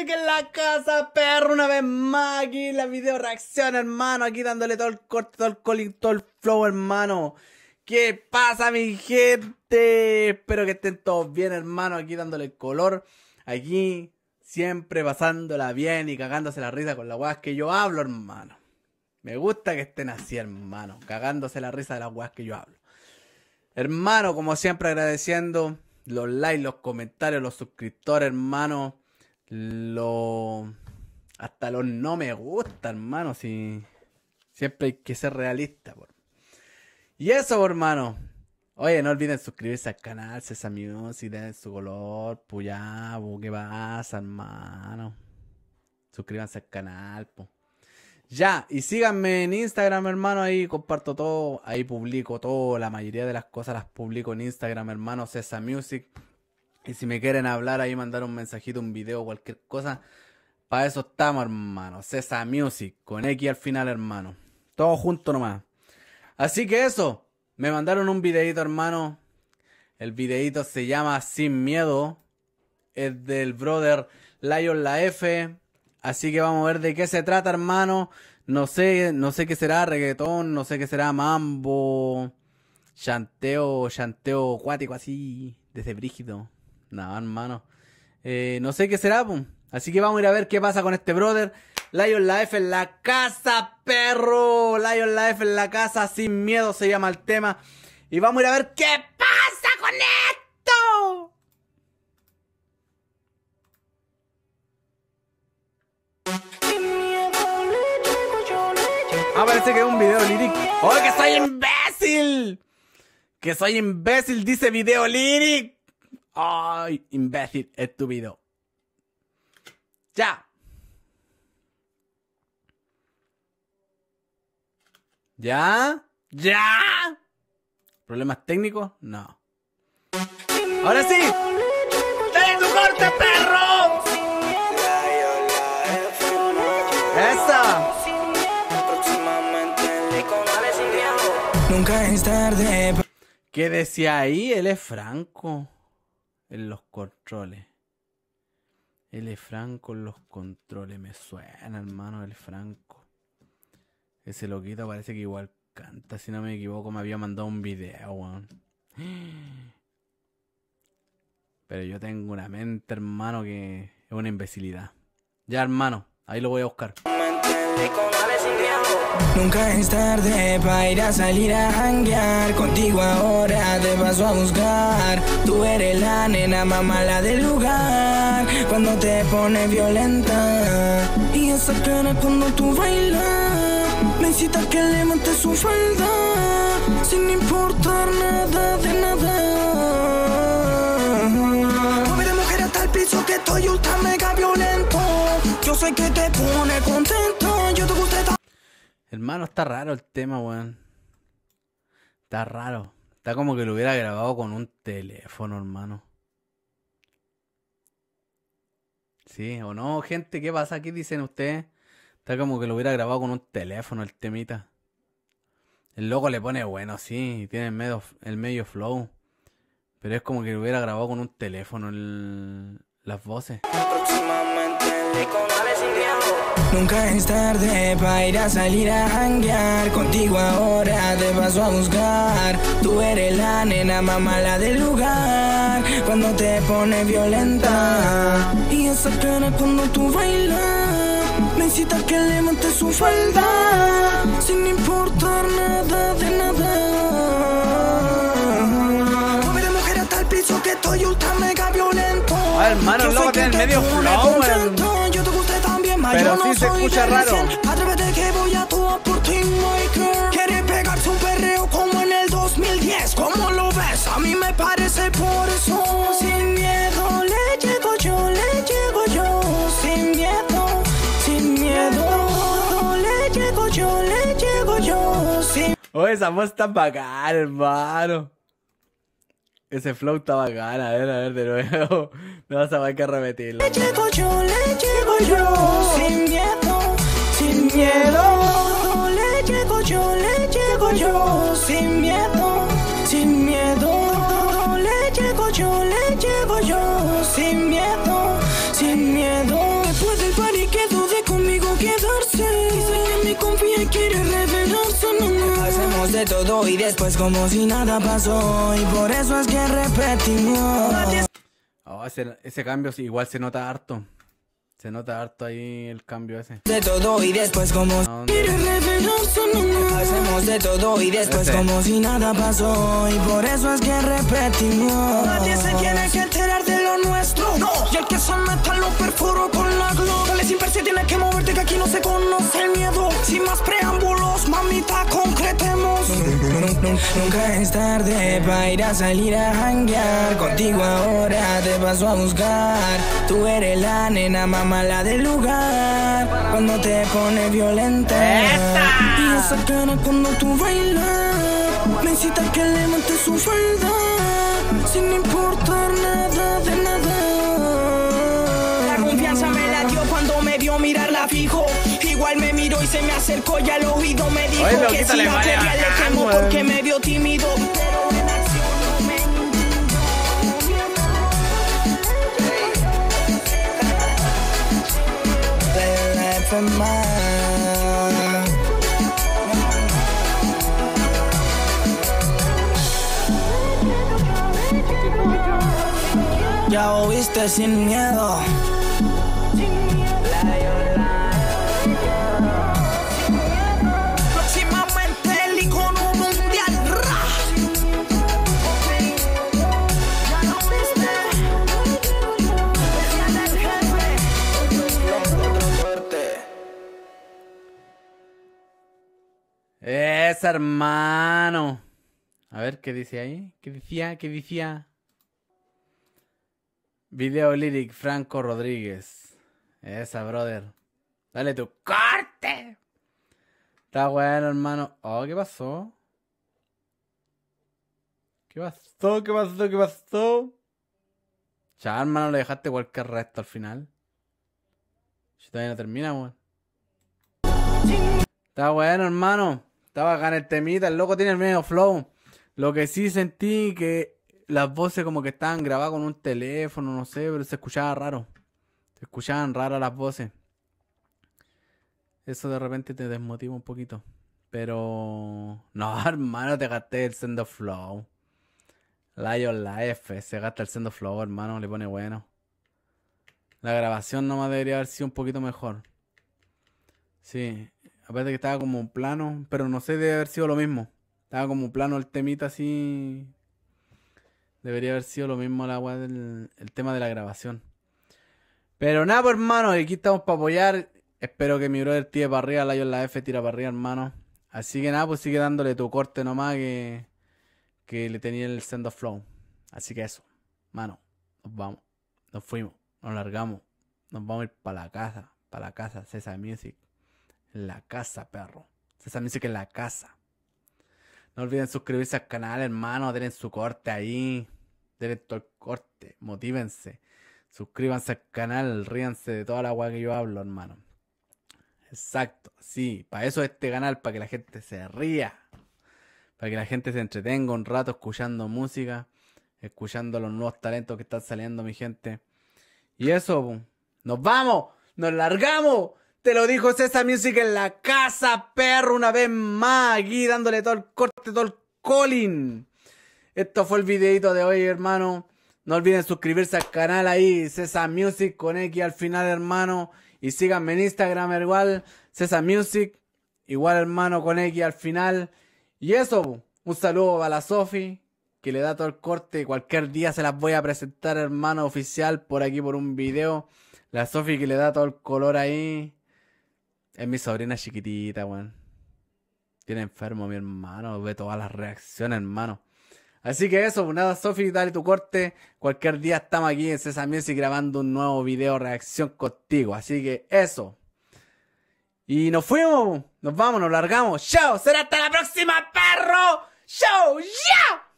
Music en la casa, perro, una vez más aquí en la video reacción, hermano, aquí dándole todo el corte, todo el calling, todo el flow, hermano. ¿Qué pasa, mi gente? Espero que estén todos bien, hermano, aquí dándole el color, aquí siempre pasándola bien y cagándose la risa con las weas que yo hablo, hermano. Me gusta que estén así, hermano, cagándose la risa de las weas que yo hablo. Hermano, como siempre agradeciendo los likes, los comentarios, los suscriptores, hermano. Hasta los no me gusta, hermano. Si siempre hay que ser realista, por. Y eso, hermano. Oye, no olviden suscribirse al canal Sesame Music, den su color, puyabu, ¿qué pasa, hermano? Suscríbanse al canal, po. Ya, y síganme en Instagram, hermano, ahí comparto todo, ahí publico todo, la mayoría de las cosas las publico en Instagram, hermano, Sesame Music. Y si me quieren hablar ahí, mandar un mensajito, un video, cualquier cosa, para eso estamos, hermano, Sesame Music, con X al final, hermano. Todo junto nomás. Así que eso, me mandaron un videito, hermano. El videito se llama Sin Miedo, es del brother Lion La F. Así que vamos a ver de qué se trata, hermano. No sé qué será, reggaetón, no sé qué será, mambo, chanteo cuático así, desde brígido. No, hermano. No sé qué será, pum. Así que vamos a ir a ver qué pasa con este brother. Lion La F en la casa, perro. Lion La F en la casa, Sin Miedo se llama el tema. Y vamos a ir a ver qué pasa con esto. Parece que es un video lyric. ¡Oh, que soy imbécil! ¡Que soy imbécil! Dice video lyric. ¡Ay, imbécil, estúpido! ¡Ya! ¿Ya? ¿Ya? ¿Problemas técnicos? No. ¡Ahora sí! ¡Dale tu corte, perro! ¡Esa! Nunca es tarde. ¿Qué decía ahí? Él es Franco en los controles. Él es Franco en los controles. Me suena, hermano, el Franco. Ese loquito parece que igual canta. Si no me equivoco, me había mandado un video, weón. Pero yo tengo una mente, hermano, que es una imbecilidad. Ya, hermano, ahí lo voy a buscar. Nunca es tarde para ir a salir a janguear. Contigo ahora te paso a buscar. Tú eres la nena más mala del lugar. Cuando te pones violenta y esa cara cuando tú bailas me incita a que levante su falda sin importar nada de nada. Mueve de mujer hasta el piso que estoy ultra mega violento. Yo sé que te pone contento. Yo te gusté. Hermano, está raro el tema, weón. Está raro. Está como que lo hubiera grabado con un teléfono, hermano. ¿Sí o no, gente? ¿Qué pasa aquí, dicen ustedes? Está como que lo hubiera grabado con un teléfono el temita. El loco le pone bueno, sí. Tiene el medio flow. Pero es como que lo hubiera grabado con un teléfono las voces. Nunca es tarde para ir a salir a janguear. Contigo ahora te paso a buscar. Tú eres la nena más mala del lugar. Cuando te pones violenta y esa cara cuando tú bailas me incita a que levante su falda sin importar nada de nada. Mueve de mujer hasta el piso que estoy ultra mega violento. Hermano, el loco tiene el medio flow, weón. Pero sí se escucha raro. Atrévete que voy a toa por ti, my girl. Quiere pegarse un perreo como en el 2010. ¿Cómo lo ves? A mí me parece por eso. Sin miedo le llego yo, le llego yo. Sin miedo, sin miedo. Le llego yo, le llego yo. Sin... Oh, esa voz está bacana, hermano. Ese flow está bacana. A ver de nuevo. No vas a ver que repetirlo. Le llego yo, sin miedo, sin miedo. Le llego yo, sin miedo, sin miedo. Le llego yo, sin miedo, sin miedo. quedarse. Dice que me confía y quiere revelarse, no. Hacemos de todo y después como si nada pasó. Y por eso es que repetimos. Oh, ese cambio sí, igual se nota harto. Se nota harto ahí el cambio ese. De todo y después como quiere revelarse, no. Hacemos de todo y después como si nada pasó. Y por eso es que repetimos. Nadie se tiene que enterar de lo nuestro, no. Y el que se meta lo perforo con la glow. Dale sin per se tiene que moverte, que aquí no se conoce el miedo. Sin más preámbulos, mamita, concretemos. Nunca es tarde para ir a salir a janguear. Contigo ahora te paso a buscar. Tú eres la nena más mala del lugar cuando te pone violenta. Y esa cara cuando tú bailas me incita a que levante su falda sin importar nada de nada. La confianza me la dio cuando me vio mirarla fijo. Igual me miró y se me acercó y al oído me dijo que si la quería le quemo porque me vio tímido. Pero en acción no me ya oíste sin miedo. Próximamente el icono mundial. Ya lo viste. Decían el jefe. Ese hermano. A ver qué dice ahí. ¿Qué decía? ¿Qué decía? Video lyric Franco Rodríguez. Esa, brother. Dale tu corte. Está bueno, hermano. Oh, ¿qué pasó? ¿Qué pasó? ¿Qué pasó? ¿Qué pasó? Ya, hermano, le dejaste cualquier resto al final. Si todavía no termina, weón. Está bueno, hermano. Está bacán el temita. El loco tiene el medio flow. Lo que sí sentí que las voces como que estaban grabadas con un teléfono, no sé, pero se escuchaba raro. Se escuchaban raras las voces. Eso de repente te desmotiva un poquito. Pero no, hermano, te gasté el Sendo Flow. Lion Life, se gasta el Sendo Flow, hermano, le pone bueno. La grabación nomás debería haber sido un poquito mejor. Sí, aparte que estaba como un plano, pero no sé, debe haber sido lo mismo. Estaba como un plano el temita así. Debería haber sido lo mismo la weá del el tema de la grabación. Pero nada, pues, hermano, aquí estamos para apoyar. Espero que mi brother tire para arriba, Lion la F tira para arriba, hermano. Así que nada, pues sigue dándole tu corte nomás que le tenía el Sendo Flow. Así que eso, mano, nos vamos, nos fuimos, nos largamos, nos vamos a ir para la casa, César Music. En la casa, perro. César Music en la casa. No olviden suscribirse al canal, hermano. Denle su corte ahí. Denle todo el corte. Motívense. Suscríbanse al canal. Ríanse de toda la weá que yo hablo, hermano. Exacto. Sí. Para eso es este canal. Para que la gente se ría. Para que la gente se entretenga un rato escuchando música. Escuchando los nuevos talentos que están saliendo, mi gente. Y eso, nos vamos. Nos largamos. Te lo dijo César Music en la casa, perro, una vez más. Aquí dándole todo el corte, todo el calling. Esto fue el videito de hoy, hermano. No olviden suscribirse al canal ahí, César Music con X al final, hermano. Y síganme en Instagram igual, César Music. Igual, hermano, con X al final. Y eso, un saludo a la Sofi, que le da todo el corte. Cualquier día se las voy a presentar, hermano, oficial, por aquí, por un video. La Sofi que le da todo el color ahí. Es mi sobrina chiquitita, weón. Tiene enfermo mi hermano. Ve todas las reacciones, hermano. Así que eso, pues nada, Sofi, dale tu corte. Cualquier día estamos aquí en César Music grabando un nuevo video reacción contigo. Así que eso. Y nos fuimos. Nos vamos, nos largamos. ¡Chao! ¡Será hasta la próxima, perro! ¡Chao! ¡Ya!